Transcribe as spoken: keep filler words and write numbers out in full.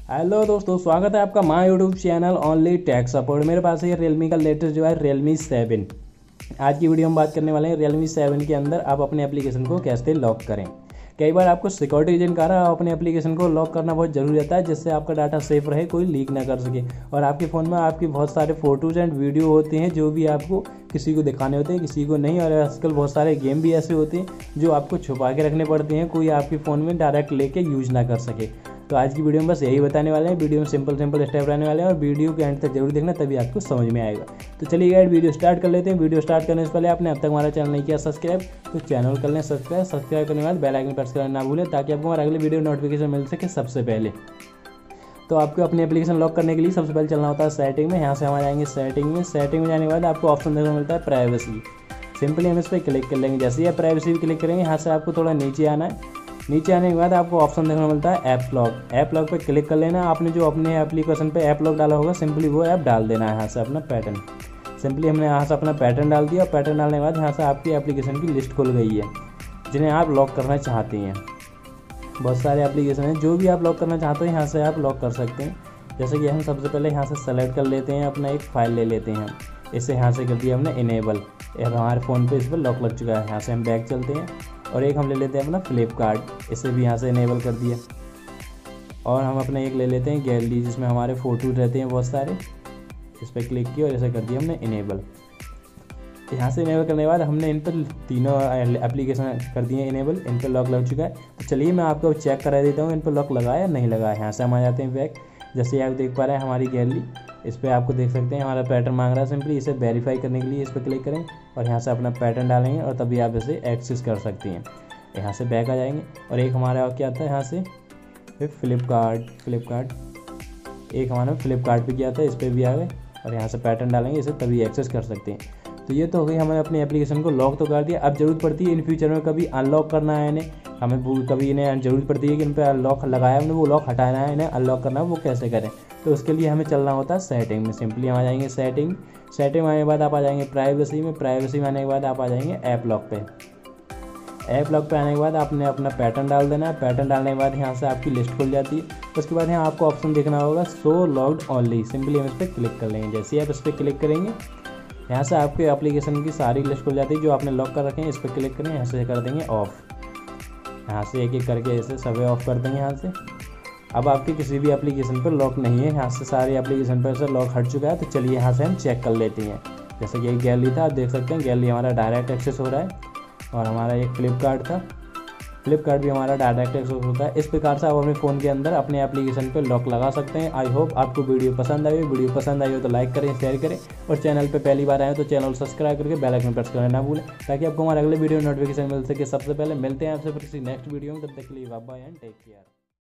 Hello दोस्तों, स्वागत है आपका my YouTube channel only tech support. मेरे पास है रियलमी का लेटेस्ट जो है रियलमी सेवन। आज की वीडियो हम बात करने वाले हैं रियलमी सेवन के अंदर आप अपने एप्लीकेशन को कैसे लॉक करें। कई बार आपको सिक्योरिटी रीजन के कारण अपने एप्लीकेशन को लॉक करना बहुत जरूरी रहता है, जिससे आपका डाटा सेफ रहे, कोई लीक ना कर सके। और आपके फ़ोन में आपकी बहुत सारे फोटोज़ एंड वीडियो होते हैं जो भी आपको किसी को दिखाने होते हैं, किसी को नहीं। और आजकल बहुत सारे गेम भी ऐसे होते हैं जो आपको छुपा के रखने पड़ते हैं, कोई आपके फ़ोन में डायरेक्ट लेके यूज़ ना कर सके। तो आज की वीडियो में बस यही बताने वाले हैं। वीडियो में सिंपल सिंपल स्टेप रहने वाले हैं और वीडियो के एंड तक जरूर देखना, तभी आपको समझ में आएगा। तो चलिए गाइड वीडियो स्टार्ट कर लेते हैं। वीडियो स्टार्ट करने से पहले आपने अब तक हमारा चैनल नहीं किया सब्सक्राइब, तो चैनल कर लें सब्सक्राइब। सब्सक्राइब करने के बाद बेल आइकन प्रेस करना ना भूलें, ताकि आपको हमारा अगले वीडियो नोटिफिकेशन मिल सके सबसे पहले। तो आपको अपनी एप्लीकेशन लॉक करने के लिए सबसे पहले चलना होता है सेटिंग में। यहाँ से हम आ जाएंगे सेटिंग में। सेटिंग में जाने के बाद आपको ऑप्शन देखने को मिलता है प्राइवेसी। सिंपली हम इस पर क्लिक कर लेंगे। जैसे ही आप प्राइवेसी पर क्लिक करेंगे, यहाँ से आपको थोड़ा नीचे आना है। नीचे आने के बाद आपको ऑप्शन देखने को मिलता है ऐप लॉक। ऐप लॉक पे क्लिक कर लेना। आपने जो अपने एप्लीकेशन पे ऐप लॉक डाला होगा, सिंपली वो ऐप डाल देना है यहाँ से अपना पैटर्न। सिंपली हमने यहाँ से अपना पैटर्न डाल दिया। पैटर्न डालने के बाद यहाँ से आपकी एप्लीकेशन की लिस्ट खुल गई है जिन्हें आप लॉक करना चाहते हैं। बहुत सारे एप्लीकेशन हैं, जो भी आप लॉक करना चाहते हैं यहाँ से आप लॉक कर सकते हैं। जैसे कि हम सबसे पहले यहाँ से सेलेक्ट कर लेते हैं, अपना एक फ़ाइल ले लेते हैं। इससे यहाँ से कर दिया हमने इनेबल। हमारे फ़ोन पे इस पर लॉक लग चुका है। यहाँ से हम बैक चलते हैं और एक हम ले लेते हैं अपना फ्लिपकार्ट। इसे भी यहाँ से इनेबल कर दिया। और हम अपना एक ले लेते हैं गैलरी, जिसमें हमारे फ़ोटो रहते हैं बहुत सारे। इस पर क्लिक किया और ऐसा कर दिया हमने इनेबल। यहाँ से इनेबल करने के बाद हमने इन पर तीनों एप्लीकेशन कर दिए इनेबल। इन पर लॉक लग चुका है। तो चलिए मैं आपको चेक करा देता हूँ इन पर लॉक लगा या नहीं लगा है। यहाँ से हम आ जाते हैं बैक। जैसे आप देख पा रहे हैं हमारी गैलरी, इस पर आपको देख सकते हैं हमारा पैटर्न मांग रहा है। सिंपली इसे वेरीफाई करने के लिए इस पर क्लिक करें और यहाँ से अपना पैटर्न डालेंगे और तभी आप इसे एक्सेस कर सकते हैं। यहाँ से बैक आ जाएंगे और एक हमारा क्या आता है यहाँ से फिर फ्लिपकार्ट फ्लिपकार्ट एक हमारा फ्लिपकार्ट पे किया था, इस पर भी आ गए और यहाँ से पैटर्न डालेंगे, इसे तभी एक्सेस कर सकते हैं। तो ये तो हो गई, हमें अपनी एप्लीकेशन को लॉक तो कर दिया। अब ज़रूरत पड़ती है इन फ्यूचर में कभी अनलॉक करना है इन्हें, हमें कभी इन्हें ज़रूरत पड़ती है कि इन पर लॉक लगाया हमने, वो लॉक हटाना है, इन्हें अनलॉक करना है, वो कैसे करें। तो उसके लिए हमें चलना होता है सेटिंग में। सिंपली हम आ जाएंगे सेटिंग। सेटिंग में आने के बाद आप आ जाएंगे प्राइवेसी में। प्राइवेसी में आने के बाद आप आ जाएंगे ऐप लॉक पे। ऐप लॉक पे आने के बाद आपने अपना पैटर्न डाल देना है। पैटर्न डालने के बाद यहाँ से आपकी लिस्ट खुल जाती है। उसके बाद यहाँ आपको ऑप्शन देखना होगा शो लॉग्ड ओनली। सिंपली हम इस पर क्लिक कर लेंगे। जैसे ही आप इस पर क्लिक करेंगे, यहाँ से आपके एप्लीकेशन की सारी लिस्ट खुल जाती है जो आपने लॉक कर रखे हैं। इस पर क्लिक करें, यहाँ से कर देंगे ऑफ। यहाँ से एक एक करके ऐसे सभी ऑफ कर देंगे। यहाँ से अब आपके किसी भी एप्लीकेशन पर लॉक नहीं है, यहाँ से सारे एप्लीकेशन पर से लॉक हट चुका है। तो चलिए यहाँ से हम चेक कर लेते हैं। जैसे कि एक गैलरी था, आप देख सकते हैं गैलरी हमारा डायरेक्ट एक्सेस हो रहा है। और हमारा एक फ्लिपकार्ट था, फ्लिपकार्ट भी हमारा डायरेक्ट एक्सेस होता है। इस प्रकार से आप अपने फ़ोन के अंदर अपने एप्लीकेशन पर लॉक लगा सकते हैं। आई होप आपको वीडियो पसंद आई हो। वीडियो पसंद आई हो तो लाइक करें, शेयर करें और चैनल पे पहली बार आए तो चैनल सब्सक्राइब करके बेल आइकन प्रेस करना ना भूलें, ताकि आपको हमारे अगले वीडियो नोटिफिकेशन मिल सके सबसे पहले। मिलते हैं आपसे फिर किसी नेक्स्ट वीडियो में। तब तक के लिए bye bye and take care.